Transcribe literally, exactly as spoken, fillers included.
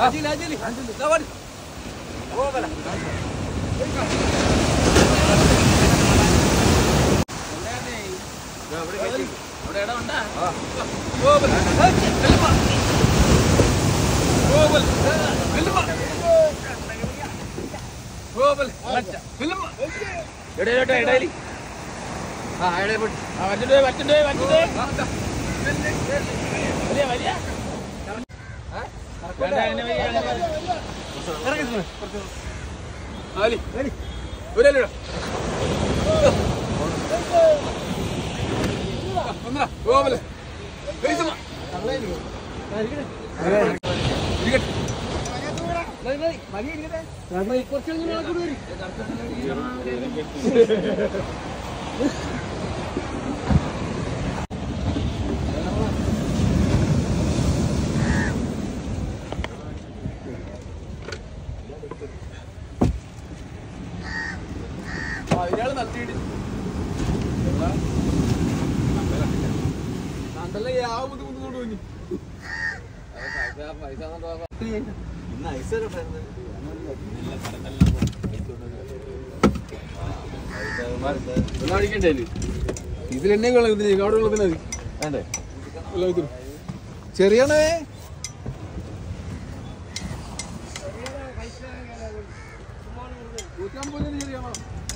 Ajili, ajili. Zawadi. Oh, bala. അവിടെ ഇടം ഉണ്ടാ ഗോബൽ വെല്ലുമ ഗോബൽ വെല്ലുമ ഗോബൽ മച്ച വെല്ലുമ എടേ എടേ എടേലി ആ എടേ പോയി ആ വച്ചിട്ട് വച്ചിട്ട് വച്ചിട്ട് വലിയ വലിയ വേണ്ട അങ്ങനെ വലിയ ഇറങ്ങി ആലി ആലി ഒരേലോ വന്നടാ ഗോബൽ വെല്ലുമ ഇരിക്കട്ടെ മതി ഇരിക്കട്ടെ കുറച്ച് കൂടി ഇയാള് നടത്തിയിട്ട് കണ്ടല്ലേ ആ ബുദ്ധിമുട്ട് കൊണ്ട് പോയി ഇതിലെന്നെ അവിടെ ഉള്ളതിനാ വേണ്ടേ ചെറിയാണേ നൂറ്റമ്പതിന് ചെറിയാണോ